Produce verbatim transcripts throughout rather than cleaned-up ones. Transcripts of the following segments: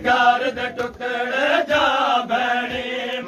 जिगर दे टुकड़े जा भैनी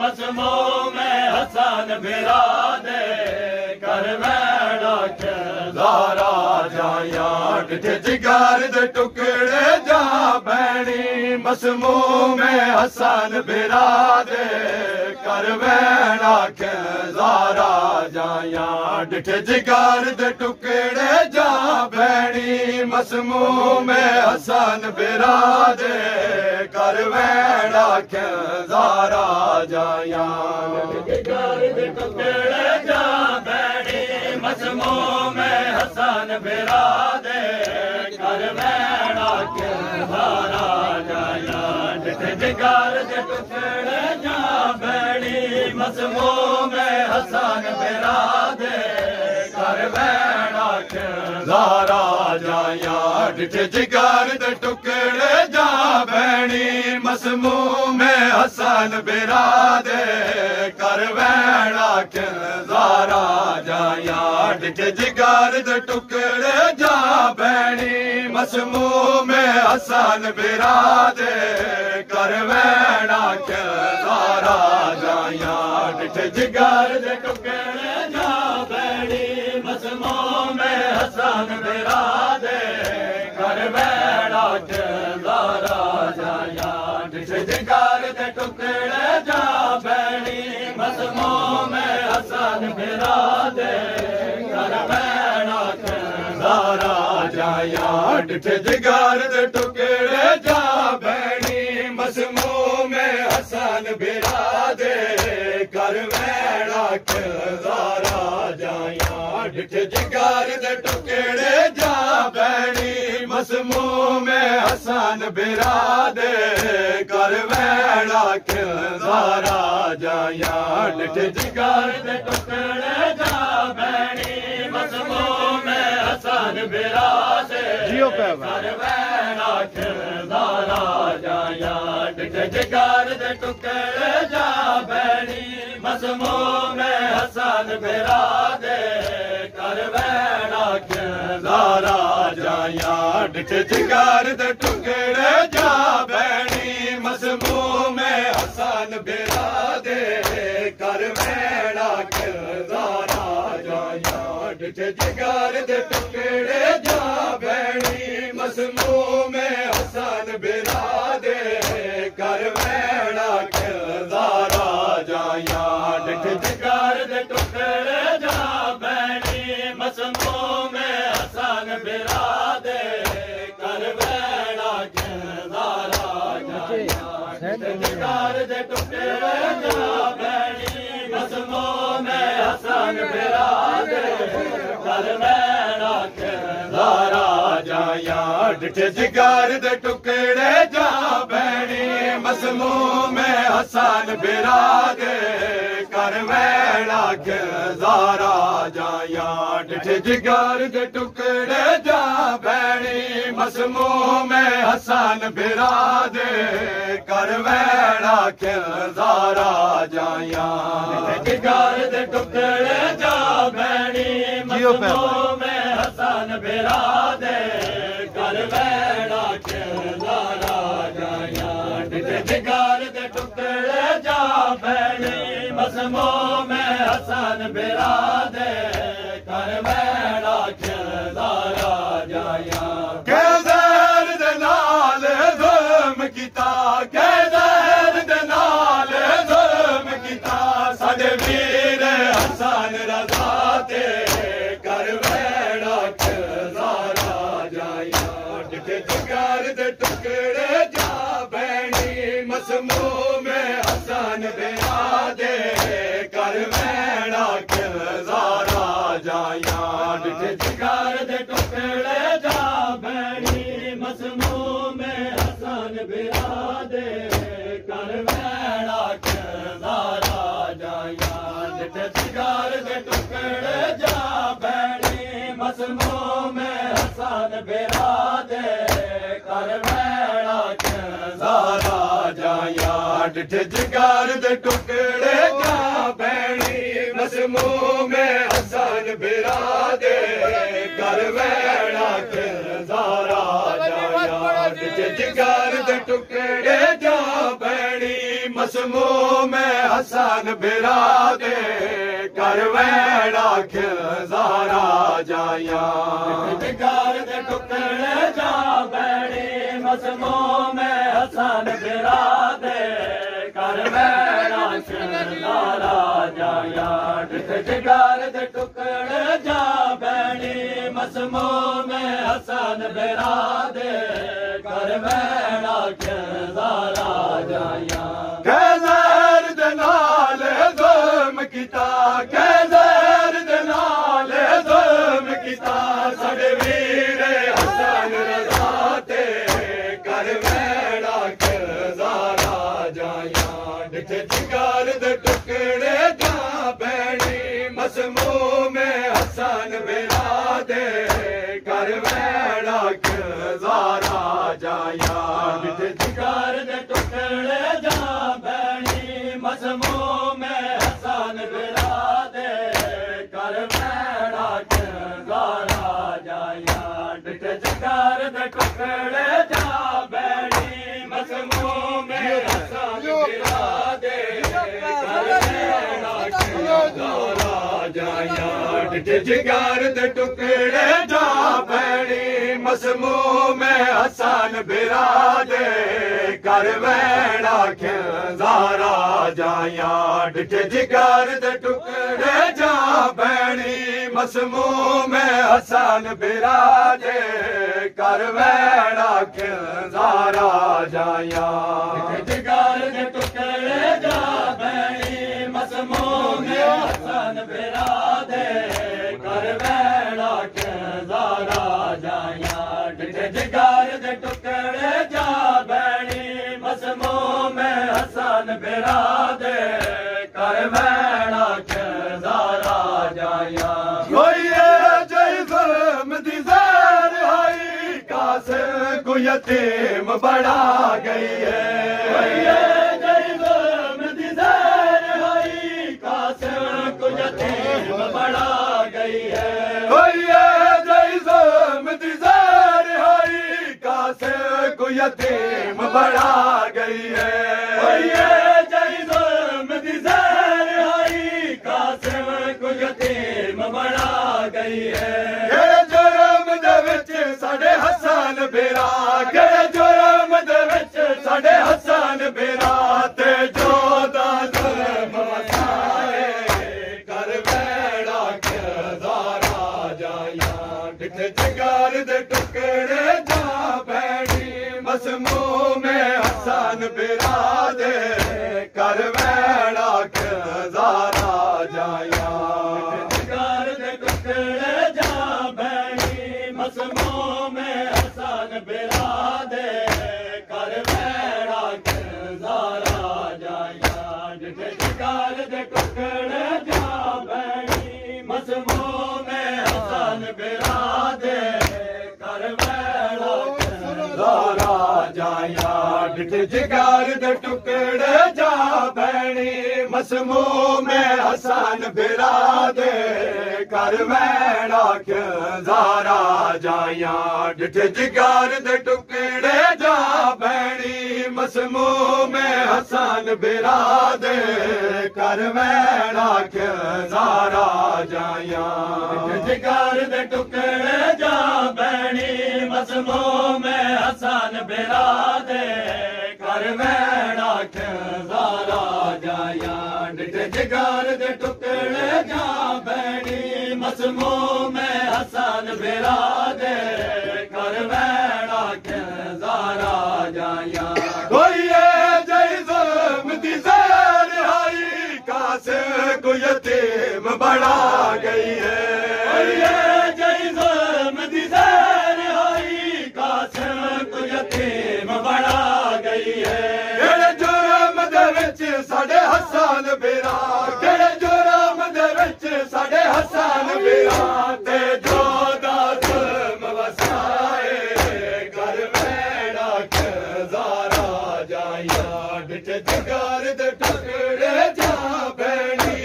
मसमूम हसन बिरादे कर वैड़ा के ज़ारा जाया डिठे जिगर दे टुकड़े जा भैनी मसमूम हसन बिरादे कर वैड़ा के ज़ारा जाया डिठे जिगर दे टुकड़े जा भैनी मसमूम हसन बिरादे कर वैड़ा के ज़ारा जाया जिगर दे टुकड़े जा भैनी मसमूम हसन बिरादे कर वैड़ा के ज़ारा जाया जिगर दे टुकड़े जा भैनी मसमूम हसन बिरादे कर वैड़ा के ज़ारा जाया डिठे जिगर दे टुकड़े जा भैनी मसमूम हसन बिरादे कर वैड़ा के ज़ारा जाया डिठे जिगर दे टुकड़े जा भैनी मसमूम हसन बिरादे कर वैड़ा के ज़ारा जाया डिठे जिगर दे टुकड़े जा भैनी मसमूम हसन बिरादे कर वैड़ा के ज़ारा जाया डिठे जिगर दे टुकड़े जा भैनी मसमूम हसन बिरादे कर वैड़ा के ज़ारा जाया डिठे जिगर दे टुकड़े जा भैनी मसमूम हसन बिरादे कर वैड़ा के ज़ारा जाया डिठे जिगर दे टुकड़े जा भैनी मसमूम हसन बिरादे कर वैड़ा के ज़ारा जाया डिठे जिगर दे टुकड़े जा भैनी मसमूम हसन बिरादे कर वैड़ा के ज़ारा जाया डिठे जिगर दे टुकड़े जा भैनी मसमूम हसन बिरादे कर वैड़ा के ज़ारा जाया डिठे जिगर दे टुकड़े जा भैनी मसमूम हसन बिरादे कर वैड़ा के ज़ारा जाया डिठे जिगर दे टुकड़े जा भैनी मसमूम हसन बिरादे कर वैड़ा के ज़ारा जाया डिठे जिगर दे टुकड़े जा भैनी मसमूम हसन बिरादे कर वैड़ा के ज़ारा जाया डिठे जिगर दे टुकड़े जा भैनी मसमूम हसन बिरादे कर वैड़ा के ज़ारा जाया डिठे जिगर दे टुकड़े जा भैनी मसमूम हसन बिरादे कर वैड़ा के ज़ारा जाया डिठे जिगर दे टुकड़े जा भैनी मसमूम हसन बिरादे कर वैड़ा के ज़ारा जाया डिठे जिगर दे टुकड़े जा भैनी मसमूम हसन बिरादे कर वैड़ा के ज़ारा जाया डिठे जिगर दे टुकड़े जा भैनी मसमूम हसन बिरादे कर वैड़ा के ज़ारा जाया के ज़हर दे नाल ज़ुल्म कीता के ज़हर दे नाल ज़ुल्म कीता साडे वीर हसन रज़ा ते कर वैड़ा के ज़ारा जाया डिठे जिगर दे टुकड़े जा भैनी मसमूम हसन बिरादे कर वैड़ा के ज़ारा जाया डिठे जिगर दे टुकड़े जा भैनी मसमूम हसन बिरादे कर वैड़ा के ज़ारा जाया डिठे जिगर दे टुकड़े जा भैनी मसमूम हसन बिरादे कर वैड़ा के ज़ारा जाया डिठे जिगर दे टुकड़े जा भैनी मसमूम हसन बिरादे कर वैड़ा के ज़ारा जाया डिठे जिगर दे टुकड़े मसमूम हसन बिरादे कर वैड़ा खिजारा जाया जिगर दे टुकड़े जा बैणी मसमूम हसन बिरादे कर वैड़ा खिजारा जाया जिगर दे टुकड़े जा बैणी मसमूम हसन बिरादे कर वैड़ा खिजारा जाया कैज़र दे नाल ज़ुल्म कीता कैज़र दे नाल ज़ुल्म कीता साडे वीर हसन रज़ा ते कर वैड़ा खिज़ारा जाया डिठे जिगर दे टुकड़े जा बैणी मसमूम हसन बिरादे कर वैड़ा खिज़ारा जाया डिठे जिगर दे टुकड़े जा बैणी मसमूम हसन बिरादे कर वैड़ा खिज़ारा जाया डिठे जिगर दे टुकड़े जा बैणी मसमूम हसन बिरादे कर वैड़ा खिज़ारा जाया डिठे जिगर दे टुकड़े जा बैणी मसमूम हसन बिरादे कर वैड़ा खिज़ारा जाया डिठे जिगर दे टुकड़े जा बैणी मसमूम हसन बिरादे कर वैड़ा खिज़ारा जाया डिठे जिगर दे टुकड़े जा बैणी मसमूम हसन बिरादे कर वैड़ा खिज़ारा जाया डिठे जिगर दे टुकड़े जा बैणी मसमूम हसन बिरादे कर वैड़ा खिज़ारा जाया होइए जय ज़ुल्म दी ज़र हाई कासिर को यतीम बना गई है होइए जय ज़ुल्म दी ज़र हाई कासिर को यतीम बना गई है होइए जय ज़ुल्म दी ज़र हाई कासिर को यतीम बना गई है होइए जय ज़ुल्म दी ज़र हाई कासिर को यतीम बना गई है केड़े जुर्म दे विच साडे हसन बिरा केड़े जुर्म दे विच साडे हसन बिरा ते जोदा जुर्म वसाए कर वैड़ा खिज़ारा जाया डिठे जिगर दे टुकड़े जा बैणी मसमूम हसन बिरादे कर वैड़ा खिज़ारा जाया जिगर दे टुकड़े जा बैणी मसमूम हसन बिरादे कर वैड़ा खिज़ारा जाया डिठे जिगर दे टुकड़े जा बैणी मसमूम हसन बिरादे कर वैड़ा खिज़ारा जाया डिठे जिगर दे टुकड़े जा बैणी मसमूम हसन बिरादे कर वैड़ा खिज़ारा जाया डिठे जिगर दे टुकड़े जा बैणी मसमूम हसन बिरादे कर वैड़ा खिज़ारा जाया डिठे जिगर दे टुकड़े जा बैणी मसमूम हसन बिरादे कर वैड़ा खिज़ारा जाया डिठे जिगर दे टुकड़े जा बैणी मसमूम हसन बिरादे कर वैड़ा खिज़ारा जाया होइए जय ज़ुल्म दी ज़र हाई कासिर को यतीम बना गई है होइए जय ज़ुल्म दी ज़र हाई कासिर को यतीम बना गई है केड़े जुर्म दे विच साडे हसन बिरा केड़े जुर्म दे विच साडे हसन बिरा ते जोदा ज़ुल्म वसाए कर वैड़ा खिज़ारा जाया डिठे जिगर दे टुकड़े जा बैणी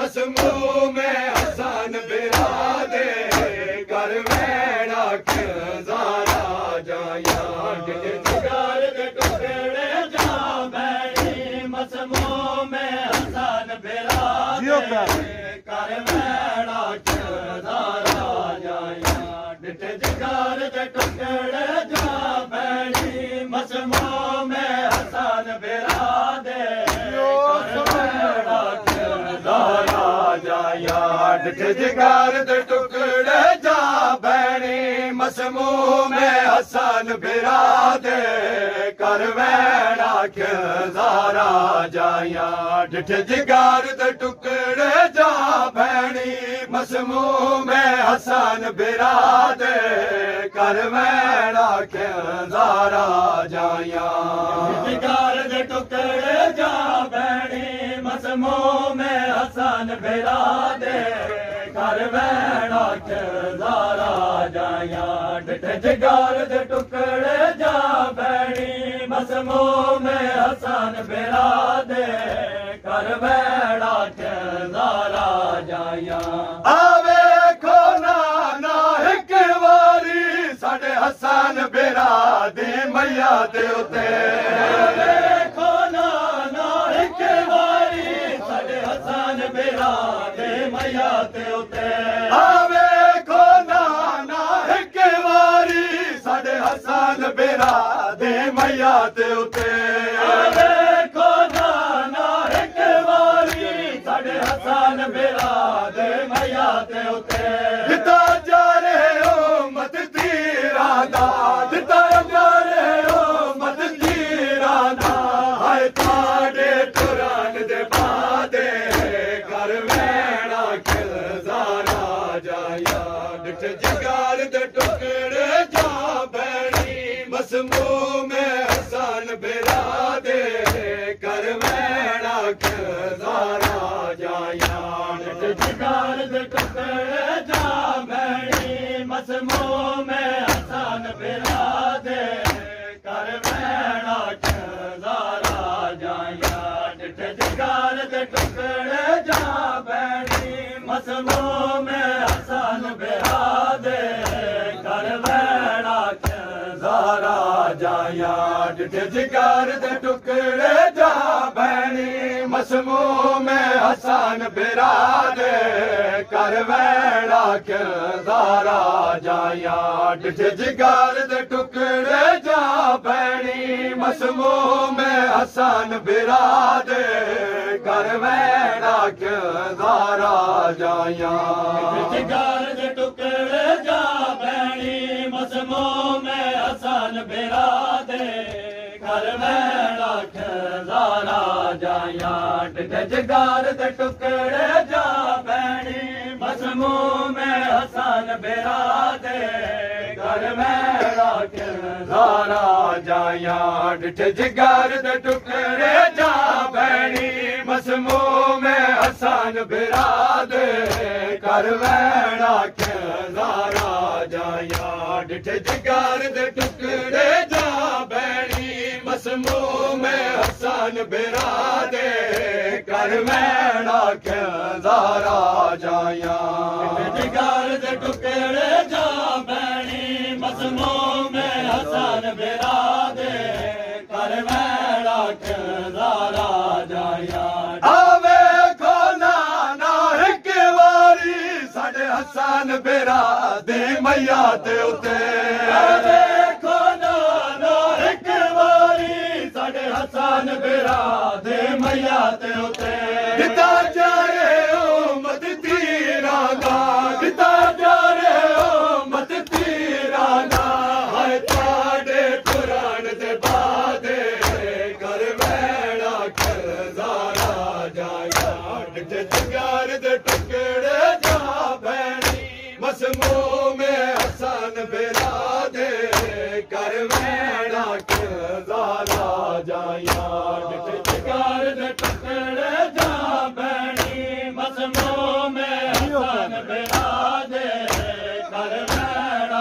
मसमूम हसन बिरादे कर वैड़ा खिज़ारा जाया डिठे जिगर दे टुकड़े जा बैणी मसमूम कर वैड़ा खिलदारा जाया डिठ जिगर दे टुकड़े जा बैणी मसमो में हसन बिरादे कर वैड़ा खिलदारा जाया डिठ जिगर दे टुकड़े जा बैणी मसमो में हसन बिरादे कर वैड़ा खिलदारा जाया डिठ जिगर दे टुकड़े जा बैणी मसमू में हसन बिरादे कर वैड़ा खिलदारा जाया जिगर दे टुकड़े जा बैणी मसमू में हसन बिरादे कर वैड़ा खिलदारा जाया डिठ जिगर दे टुकड़े जा बैणी मसमू में हसन बिरादे कर वैड़ा खिलदारा जाया आवे खो नाना एक वारी साडे हसन बिरादे मैया दे उते आवे खो नाना एक वारी साडे हसन बिरादे मैया दे उते आवे खो नाना एक वारी साडे हसन बिरादे मैया दे उते आवे खो नाना एक वारी साडे हसन बिरादे मैया दे उते दिता जा रहे हो मत तीरा दा दिता जा रहे हो मत तीरा दा हाय ताड़े कुरान दे बादे कर वैड़ा खिलदारा जाया डिठ जिगर दे टुकड़े जा बैणी मसमू में हसन बिरादे कर वैड़ा खिलदारा जाया डिठ जिगर दे टुकड़े जा बैणी मसमू में हसन बिरादे कर वैड़ा खिलदारा जाया डिठ जिगर दे टुकड़े जा बैणी मसमू में हसन बिरादे कर वैड़ा खिलदारा जाया डिठ जिगर दे टुकड़े जा बैणी मसमू में हसन बिरादे कर वैड़ा खिलदारा जाया डिठ जिगर दे टुकड़े जा बैणी मसमू में हसन बिरादे कर वैड़ा खिलदारा जाया डिठ जिगर दे टुकड़े जा बैणी मसमू में हसन बिरादे कर वैड़ा खिलदारा जाया डिठ जिगर दे टुकड़े जा बैणी मसमू में हसन बिरादे कर वैड़ा खिलदारा जाया डिठ जिगर दे टुकड़े जा बैणी मसमू में हसन बिरादे कर वैड़ा खिलदारा जाया डिठ जिगर दे टुकड़े जा बैणी मसमू में हसन बिरादे कर वैड़ा खिलदारा जाया डिठ जिगर दे टुकड़े जा बैणी मसमू में हसन बिरादे कर वैड़ा खिलदारा जाया आवे खो नाना एक वारी साडे हसन बिरादे मैया दे उते आवे खो नाना एक वारी साडे हसन बिरादे मैया दे उते दिता जा रहे हो मत तीरा दा दिता जा रहे हो मत तीरा दा हाय ताड़े कुरान दे बादे कर वैड़ा खिलदारा जाया डिठ जिगर दे टुकड़े जा बैणी मसमू में हसन बिरादे कर वैड़ा खिलदारा जाया डिठ जिगर दे टुकड़े जा बैणी मसमू में हसन बिरादे कर वैड़ा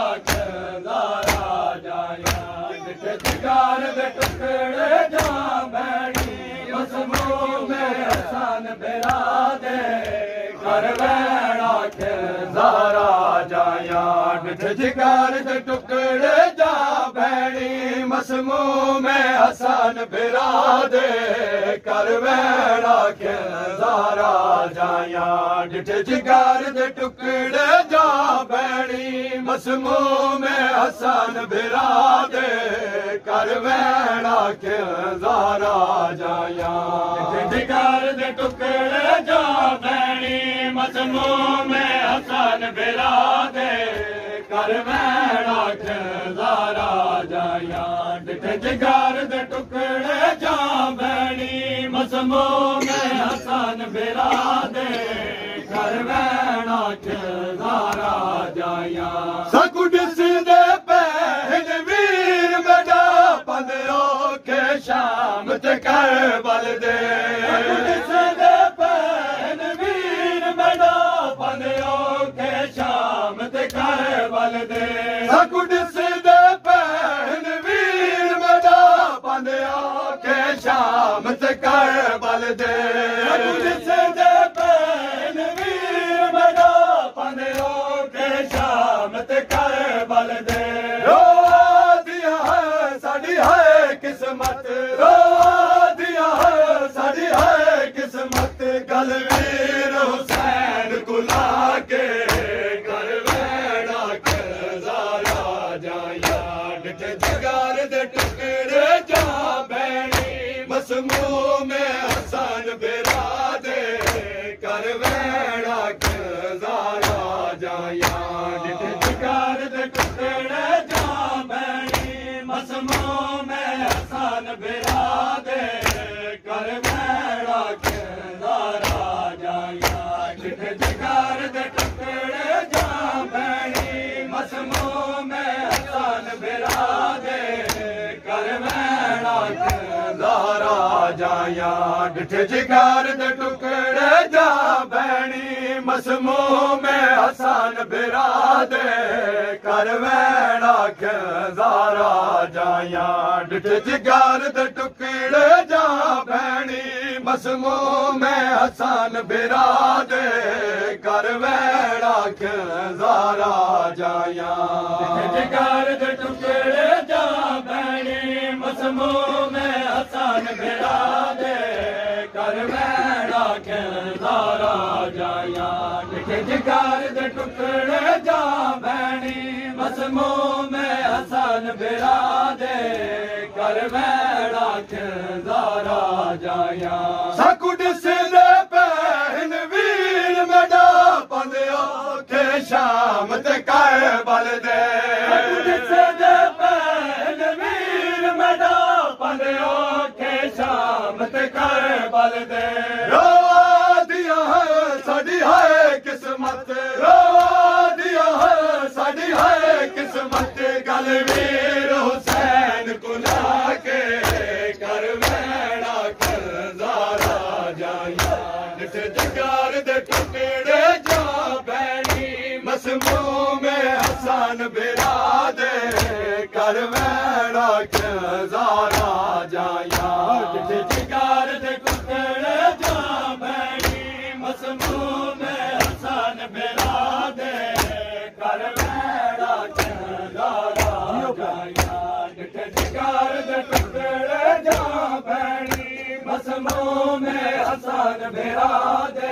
खिलदारा जाया डिठ जिगर दे टुकड़े जा बैणी मसमू में हसन बिरादे कर वैड़ा खिलदारा जाया डिठ जिगर दे टुकड़े जा भैणी मसमूम हसन बिरा दे कर वैड़ा के ज़ारा जाया डिठ जिगर दे टुकड़े जा भैणी मसमूम हसन बिरा दे कर वैड़ा के ज़ारा जाया डिठ जिगर दे टुकड़े जा भैणी मसमूम हसन बिरा दे कर वैड़ा के ज़ारा जाया डिठ जिगर दे टुकड़े जा भैणी मसमूम हसन बिरा दे कर वैड़ा के ज़ारा जाया सकुड सिंधे पहन वीर मेरा पंदरो के शाम ते कर बल दे सकुड सिंधे पहन वीर मेरा पंदरो के शाम ते कर बल दे सकुड सिंधे पहन वीर मेरा पंदरो के शाम ते कर बल दे सकुड सिंधे पहन वीर मेरा पंदरो के शाम ते कर बल दे रो दिया है साड़ी है किस्मत रो दिया है साड़ी है किस्मत गल वीर हुसैन कुला के कर वैड़ा के ज़ारा जाया डिठ जिगर दे टुकड़े जा भैणी मसमूम हसन बिरा दे कर वैड़ा के ज़ारा जाया डिठ जिगर दे टुकड़े जा भैणी मसमूम हसन बिरा दे कर वैड़ा के ज़ारा जाया डिठ जिगर दे टुकड़े जा भैणी मसमूम हसन बिरा दे कर वैड़ा के ज़ारा जाया डिठ जिगर दे टुकड़े जा भैणी मसमूम हसन बिरा दे कर वैड़ा के ज़ारा जाया डिठ जिगर दे टुकड़े जा भैणी मसमूम हसन बिरा दे कर वैड़ा के ज़ारा जाया डिठ जिगर दे टुकड़े जा भैणी मसमूम हसन बिरा दे कर वैड़ा के ज़ारा जाया डिठ जिगर दे टुकड़े जा भैणी मसमूम हसन बिरा दे कर वैड़ा के ज़ारा जाया सकुड सिंधे पहन वीर मेरा पंदरो के शाम ते कर बल दे सकुड सिंधे पहन वीर मेरा पंदरो के शाम ते कर बल दे रो दिया है साड़ी है किस्मत रो दिया है साड़ी है किस्मत गल वीर हुसैन कुला के कर वैड़ा के ज़ारा जाया डिठ जिगर दे टुकड़े जा भैणी मसमूम हसन बिरा दे कर वैड़ा के ज़ारा जाया डिठ जिगर दे टुकड़े जा भैणी मसमूम हसन बिरा दे कर वैड़ा के ज़ारा जाया डिठ जिगर दे टुकड़े जा भैणी मसमूम हसन बिरा दे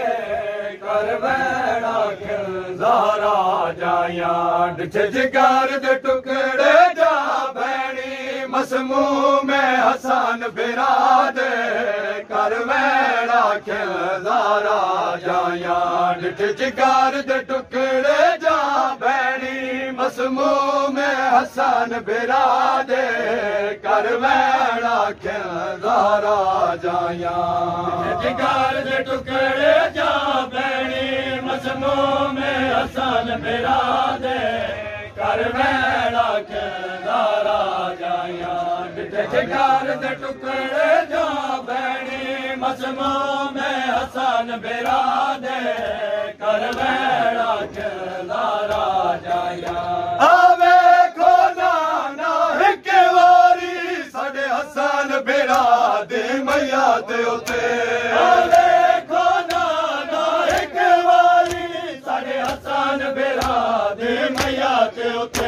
कर वैड़ा के ज़ारा जाया डिठ जिगर दे टुकड़े जा भैणी मसमूम हसन बिरा दे कर वैड़ा के ज़ारा जाया डिठ जिगर दे टुकड़े जा भैणी मसमूम हसन बिरा दे कर वैड़ा के ज़ारा जाया डिठ जिगर दे टुकड़े जा भैणी मसमूम हसन बिरा दे कर वैड़ा के ज़ारा जाया डिठ जिगर दे टुकड़े जा भैणी मसमूम हसन बिरा दे कर वैड़ा के ज़ारा जाया आवे खो नाना हिक वारी साडे हसन बिरा दे मैया दे उते आवे खो नाना हिक वारी साडे हसन बिरा दे मैया दे उते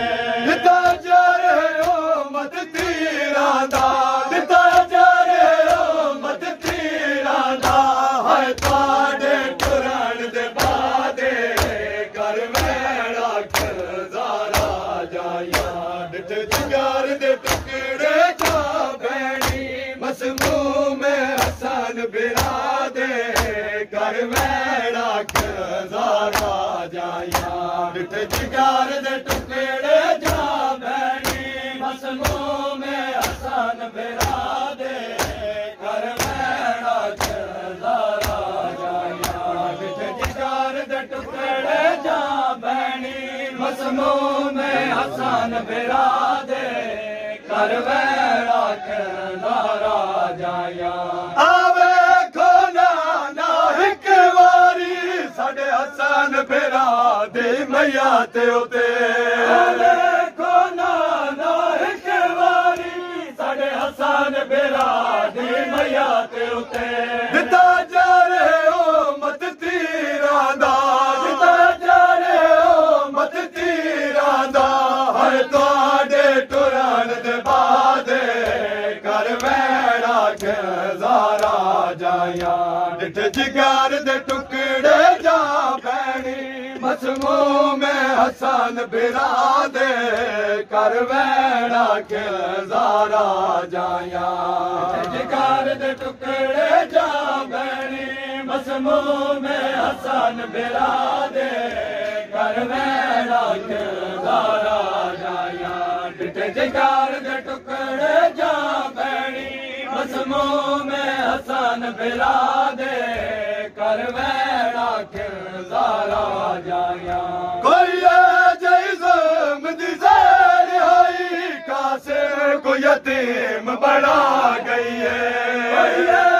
मसमूम हसन बिरादे कर वैड़ा खजारा जाया डिठ जिगर दे टुकड़े जा भैनी मसमूम हसन बिरादे कर वैड़ा खजारा जाया डिठ जिगर दे टुकड़े जा भैनी मसमूम हसन बिरादे कर वैड़ा खजारा जाया आवे खोना ना एक वारी साडे हसन बिरा दे मैया ते उते आवे खोना ना एक वारी साडे हसन बिरा दे मैया ते उते दिता जा रहे हो मत तीरा दा दिता जा रहे हो मत तीरा दा हर तुहाडे टुरन दे बादे कर वैड़ा खजारा जाया डिठ जिगर दे टुकड़े जा भैनी मसमूम हसन बिरादे कर वैड़ा खजारा जाया डिठ जिगर दे टुकड़े जा भैनी मसमूम हसन बिरादे कर वैड़ा खजारा जाया डिठ जिगर दे टुकड़े जा भैनी मसमूम हसन बिरादे कर वैड़ा खजारा जाया कोई जैसम दी सैर आई कासे को यतीम बना गई है